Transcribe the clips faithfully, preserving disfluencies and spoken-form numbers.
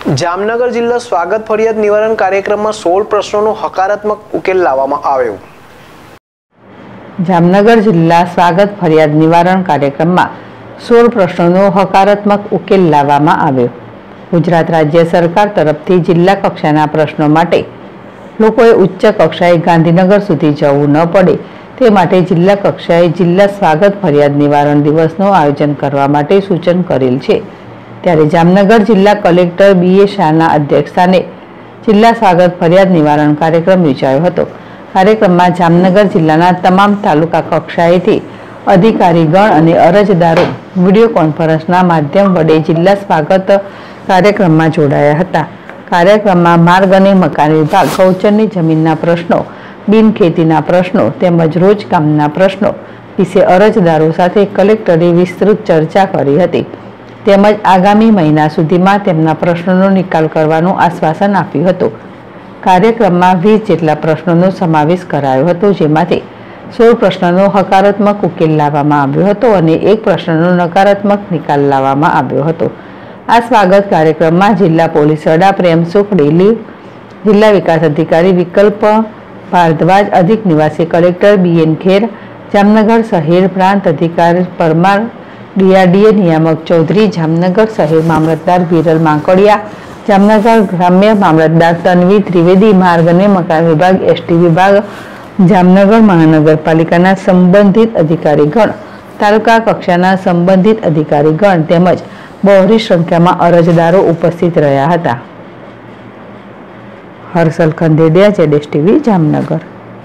જામનગર જિલ્લા સ્વાગત ફરિયાદ નિવારણ કાર્યક્રમમાં સોળ પ્રશ્નોનો હકારાત્મક ઉકેલ લાવવામાં આવ્યો। જામનગર જિલ્લા સ્વાગત ફરિયાદ નિવારણ કાર્યક્રમમાં સોળ પ્રશ્નોનો હકારાત્મક ઉકેલ લાવવામાં આવ્યો। ગુજરાત રાજ્ય સરકાર તરફથી જિલ્લા કક્ષાના પ્રશ્નો માટે લોકોએ ઉચ્ચ કક્ષાએ ગાંધીનગર સુધી જવું ન પડે તે માટે જિલ્લા કક્ષાએ જિલ્લા સ્વાગત ફરિયાદ નિવારણ દિવસનું આયોજન કરવા માટે સૂચન કરેલ છે। ત્યારે જામનગર જિલ્લા કલેક્ટર બી એ શાહના અધ્યક્ષસ્થાને જિલ્લા સ્વાગત ફરિયાદ નિવારણ કાર્યક્રમ યોજાયો હતો। કાર્યક્રમમાં જામનગર જિલ્લાના તમામ તાલુકા કક્ષાએથી અધિકારીગણ અને અરજદારો વિડીયો કોન્ફરન્સના માધ્યમ વડે જિલ્લા સ્વાગત કાર્યક્રમમાં જોડાયા હતા। કાર્યક્રમમાં માર્ગ અને મકાન વિભાગ, ગૌચરની જમીનના પ્રશ્નો, બિન ખેતીના પ્રશ્નો તેમજ રોજકામના પ્રશ્નો વિશે અરજદારો સાથે કલેક્ટરે વિસ્તૃત ચર્ચા કરી હતી તેમજ આગામી મહિના સુધીમાં તેમના પ્રશ્નોનો નિકાલ કરવાનું આશ્વાસન આપ્યું હતું। કાર્યક્રમમાં વીસ જેટલા પ્રશ્નોનો સમાવેશ કરાયો હતો, જેમાંથી સોળ પ્રશ્નોનો હકારાત્મક ઉકેલ લાવવામાં આવ્યો હતો અને એક પ્રશ્નનો નકારાત્મક નિકાલ લાવવામાં આવ્યો હતો। આ સ્વાગત કાર્યક્રમમાં જિલ્લા પોલીસ વડા પ્રેમસુખ ડેલી, જિલ્લા વિકાસ અધિકારી વિકલ્પ ભારદ્વાજ, અધિક નિવાસી collector B N Kher, Jamnagar શહેર પ્રાંત અધિકારી પરમાર, ડીઆરડીએ નિયામક ચૌધરી, જામનગર શહેર મામલતદાર વિરલ માંકડિયા, જામનગર ગ્રામ્ય મામલતદાર તન્વી ત્રિવેદી, માર્ગ અને મકાન વિભાગ, એસટી વિભાગ, જામનગર મહાનગરપાલિકાના સંબંધિત અધિકારીગણ, તાલુકા કક્ષાના સંબંધિત અધિકારીગણ તેમજ બહોળી સંખ્યામાં અરજદારો ઉપસ્થિત રહ્યા હતા। હર્ષલ ખંડેડિયા, જેડેશ ટીવી, જામનગર।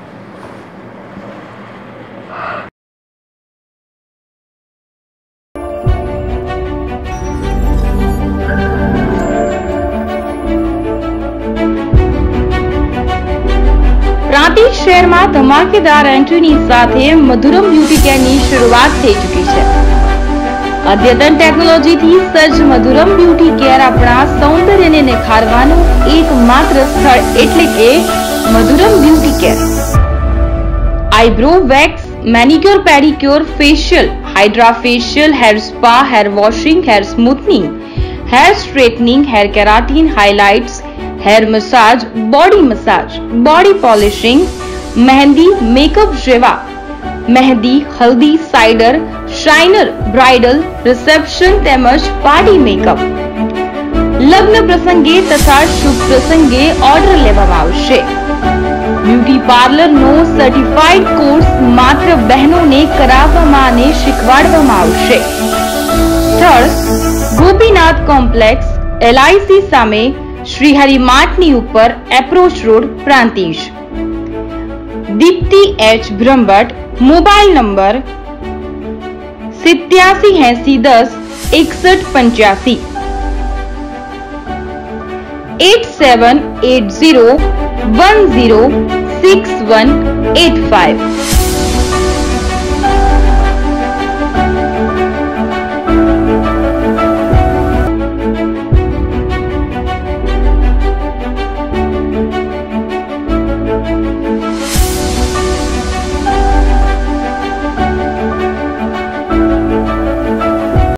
પ્રાંતિજ શહેરમાં ધમાકેદાર એન્ટ્રીની સાથે મધુરમ બ્યુટી કેરની શરૂઆત થઈ ચૂકી છે। અદ્યતન ટેકનોલોજીથી સજ્જ મધુરમ બ્યુટી કેર આપણા સૌંદર્યને નિખારવાનું એકમાત્ર સ્થળ એટલે કે Madhuram beauty care. Eyebrow wax, manicure, pedicure, facial, hydra facial, hair spa, hair washing, hair smoothening, hair straightening, hair keratin, highlights, hair massage, body massage, body polishing, mehndi, makeup જેવા મહેંદી, હલ્દી, સાઇડર, શાઇનર, બ્રાઇડલ, રિસેપ્શન તેમજ party makeup, લગ્ન પ્રસંગે તથા શુભ પ્રસંગે order લેવામાં આવશે। બ્યુટી પાર્લરનો સર્ટિફાઈડ કોર્સ માત્ર બહેનોને કરાવવામાં અને શીખવાડવામાં આવશે। સ્થળ ગોપીનાથ કોમ્પ્લેક્સ, એલઆઈસી સામે, શ્રીહરિ માર્ટની ઉપર, approach road, Prantij. Deepti H Brahmbhatt, mobile number સિત્યાસી એસી દસ એકસઠ પંચ્યાસી, eight seven eight zero one zero six one eight five.